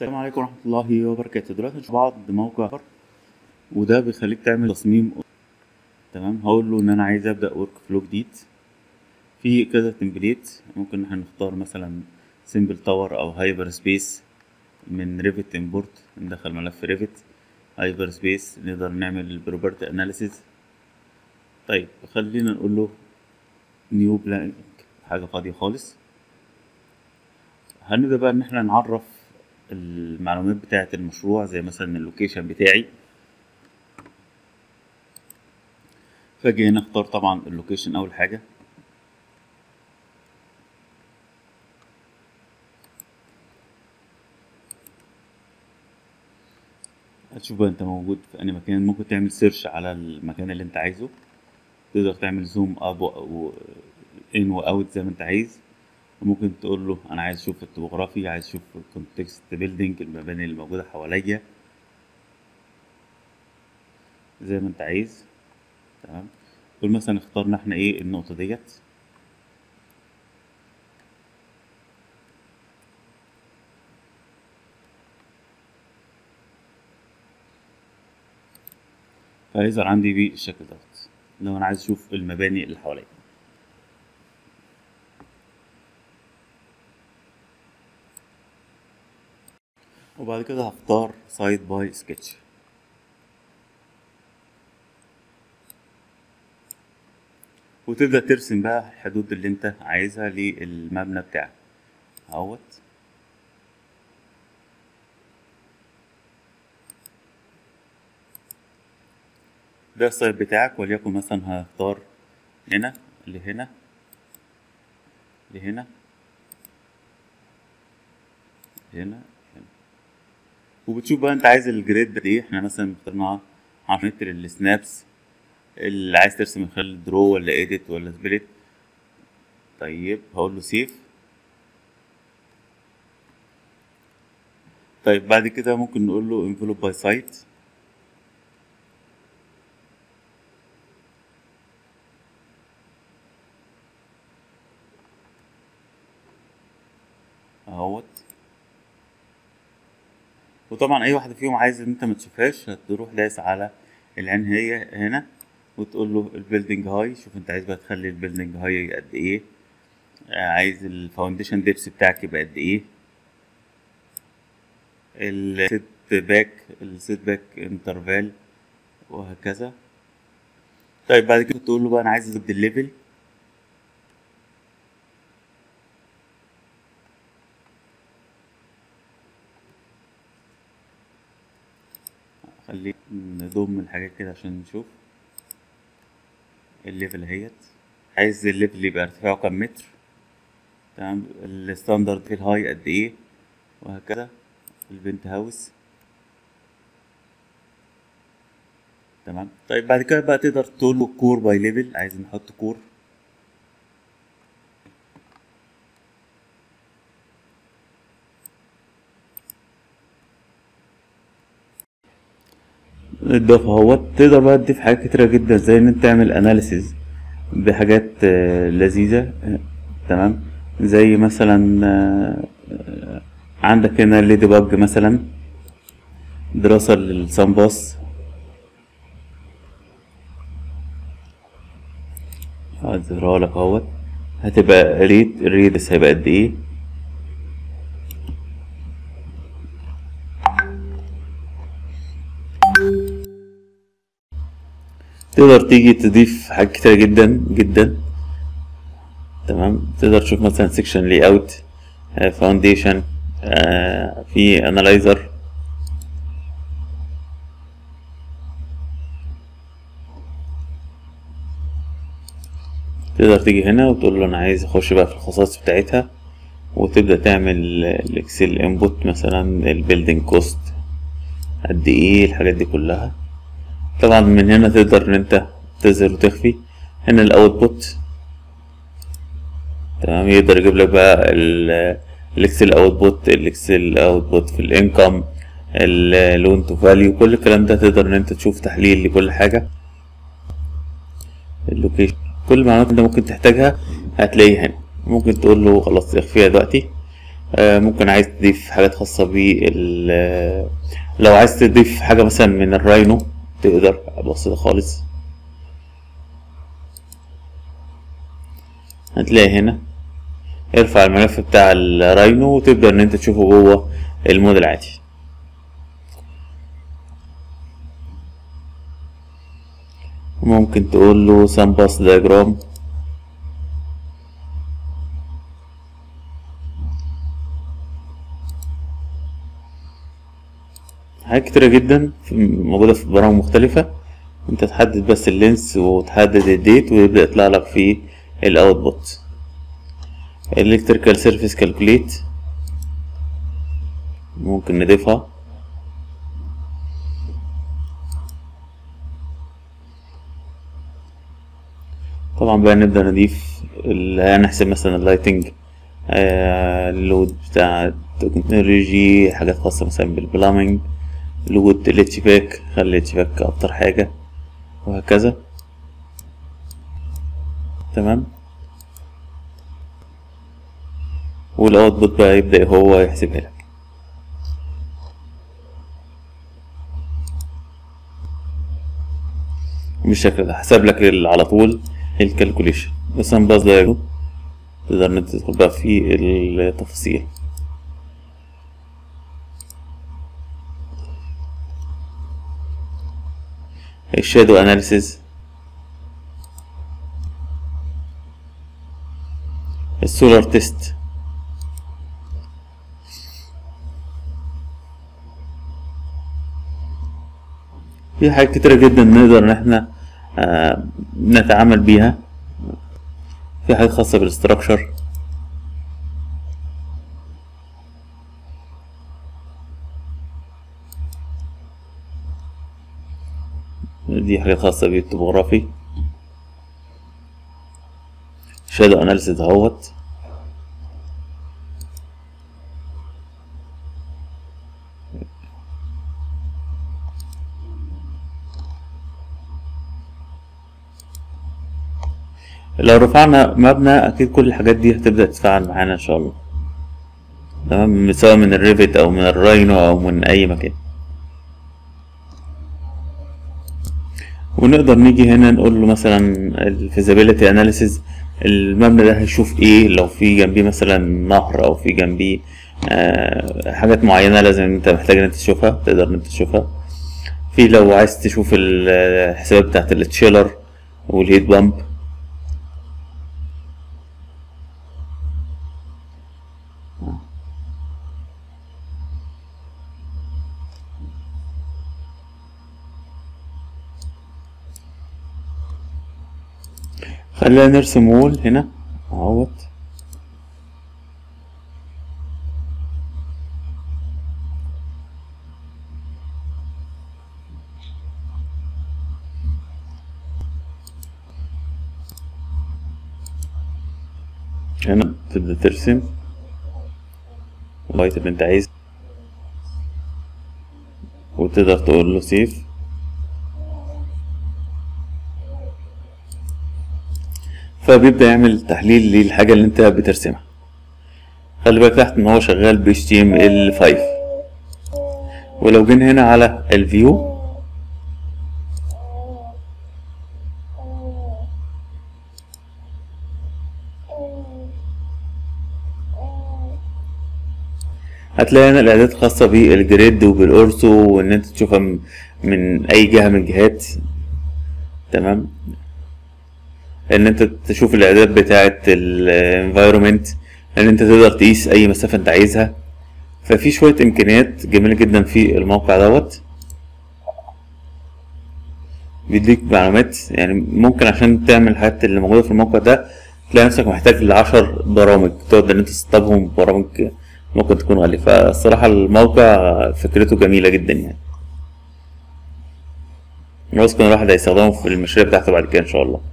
السلام عليكم ورحمة الله وبركاته. دلوقتي هنشوف بعض موقع وده بيخليك تعمل تصميم. تمام، هقول له ان انا عايز ابدا ورك فلو جديد في كذا تمبليت. ممكن احنا نختار مثلا سيمبل تاور او هايبر سبيس من ريفت امبورت، ندخل ملف ريفت هايبر سبيس، نقدر نعمل بروبرتي اناليسيز. طيب خلينا نقول له نيو بلانك، حاجة فاضية خالص. هنبدأ بقى ان احنا نعرف المعلومات بتاعة المشروع، زي مثلا اللوكيشن بتاعي. فاجي هنا اختار طبعا اللوكيشن اول حاجة. هتشوف بقى انت موجود في اي مكان. ممكن تعمل سيرش على المكان اللي انت عايزه، تقدر تعمل زوم اب او ان واوت زي ما انت عايز. وممكن تقول له انا عايز اشوف التopography، عايز اشوف الكونتكست بيلدينج، المباني اللي موجوده حواليا زي ما انت عايز. تمام، قول مثلا اخترنا احنا ايه النقطه ديت. فهيظهر عندي بالشكل دوت لو انا عايز اشوف المباني اللي حواليا. وبعد كده هختار سايد باي سكتش، وتبدأ ترسم بقى الحدود اللي انت عايزها للمبنى بتاعك اهوت. ده السايد بتاعك، وليكن مثلا هختار هنا لهنا لهنا هنا هنا. وبتشوف بقى انت عايز الجريد قد ايه. احنا مثلا اخترناها 10 متر السنابس، اللي عايز ترسم من خلال درو ولا ايديت ولا سبليت. طيب هقول له سيف. طيب بعد كده ممكن نقول له انفلوب باي سايت. اهوت. وطبعا اي واحده فيهم عايز ان انت ما تشوفهاش، هتروح دايس على العين هي هنا وتقول له البيلدينج هاي. شوف انت عايز بقى تخلي البيلدينج هاي قد ايه، عايز الفاونديشن ديبس بتاعك يبقى قد ايه، السيت باك انترفال، وهكذا. طيب بعد كده تقول له بقى انا عايز ازود الليفل. خليه نضم الحاجات كده عشان نشوف الليفل اهيت. عايز الليفل يبقى ارتفاعه كام متر. تمام، الستاندرد في الهاي قد ايه، وهكذا. البنت هاوس. تمام. طيب بعد كده بقى تقدر تقول له كور باي ليفل، عايز نحط كور. اضافه اهوت. تقدر بقى تضيف حاجات كتيره جدا، زي ان انت تعمل اناليسيز بحاجات لذيذه. تمام، زي مثلا عندك هنا ليدي باج مثلا، دراسه للسان باص. هظهرها لك اهوت. هتبقى الريدس هيبقى قد ايه. تقدر تيجي تضيف حاجات كتيرة جدا جدا. تمام، تقدر تشوف مثلا سيكشن لي اوت، فاونديشن، في انالايزر. تقدر تيجي هنا وتقول له انا عايز اخش بقى في الخصائص بتاعتها، وتبدأ تعمل الاكسل انبوت، مثلا البيلدينج كوست قد ايه، الحاجات دي كلها. طبعا من هنا تقدر ان انت تظهر وتخفي. هنا الاوتبوت. تمام، يقدر يجيب لك بقى الاكسل اوتبوت، الاكسل اوتبوت في الانكم، اللون تو فاليو، كل الكلام ده تقدر ان انت تشوف تحليل لكل حاجه. اللوكيشن، كل المعلومات انت ممكن تحتاجها هتلاقيها هنا. ممكن تقول له خلاص اخفيها دلوقتي. ممكن عايز تضيف حاجات خاصة لو عايز تضيف حاجة مثلا من الراينو تقدر، بسيطة خالص. هتلاقي هنا ارفع الملف بتاع الراينو وتبدأ ان انت تشوفه جوه الموديل عادي. ممكن تقول له سام باس دياجرام. حاجات كتيرة جدا موجودة في برامج مختلفة. انت تحدد بس اللينس وتحدد الديت ويبدأ يطلع لك في الاوتبوت. الكتريكال سيرفيس كالكوليت ممكن نضيفها. طبعا بقى نبدأ نضيف هنحسب مثلا اللايتنج، اللود بتاع التكنولوجي، حاجات خاصة مثلا بالبلامينج، لود الاتش باك، خلي الاتش باك اكتر حاجة، وهكذا. تمام. والاوتبوت بقى يبدأ هو يحسبها لك بالشكل ده، حسب لك على طول الكالكوليشن. مثلا باز دايجو تقدر انت تدخل بقى في التفاصيل. الشادو اناليسيز، السولار تيست، في حاجات كتيرة جدا نقدر ان احنا نتعامل بيها. في حاجات خاصة بالاستراكشر، دي حاجات خاصة بالتopography. شادو اناليسيز اهوت. لو رفعنا مبنى اكيد كل الحاجات دي هتبدأ تتفاعل معانا ان شاء الله. تمام، سواء من الريفت او من الراينو او من اي مكان. ونقدر نيجي هنا نقول له مثلا الفيزابيليتي اناليسيز، المبنى ده هيشوف ايه لو في جنبيه مثلا نهر او في جنبيه حاجات معينة لازم انت محتاج ان انت تشوفها، تقدر ان انت تشوفها. في لو عايز تشوف الحسابات بتاعت التشيلر والهيت بامب. خلينا نرسم وول هنا اهوت. هنا تبدأ ترسم لغاية اللي انت عايز، وتقدر تقول له سيف. فبيبدأ يعمل تحليل للحاجة اللي انت بترسمها. خلي بالك تحت ان هو شغال ب HTML5. ولو جينا هنا على الفيو هتلاقي هنا الاعدادات الخاصة بالجريد وبالاورثو وان انت تشوفها من اي جهة من الجهات. تمام، ان انت تشوف الاعداد بتاعة الانفايرومنت، ان انت تقدر تقيس اي مسافة انت عايزها. ففي شوية امكانيات جميلة جدا في الموقع دوت، بيديك معلومات. يعني ممكن عشان تعمل الحاجات اللي موجودة في الموقع ده تلاقي نفسك محتاج ل10 برامج تقدر ان انت تسطبهم، برامج ممكن تكون غالية. فالصراحة الموقع فكرته جميلة جدا يعني، واثق ان الواحد هيستخدمه في المشاريع بتاعته بعد كده ان شاء الله.